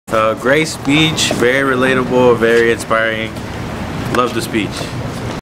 Great speech, very relatable, very inspiring. Love the speech.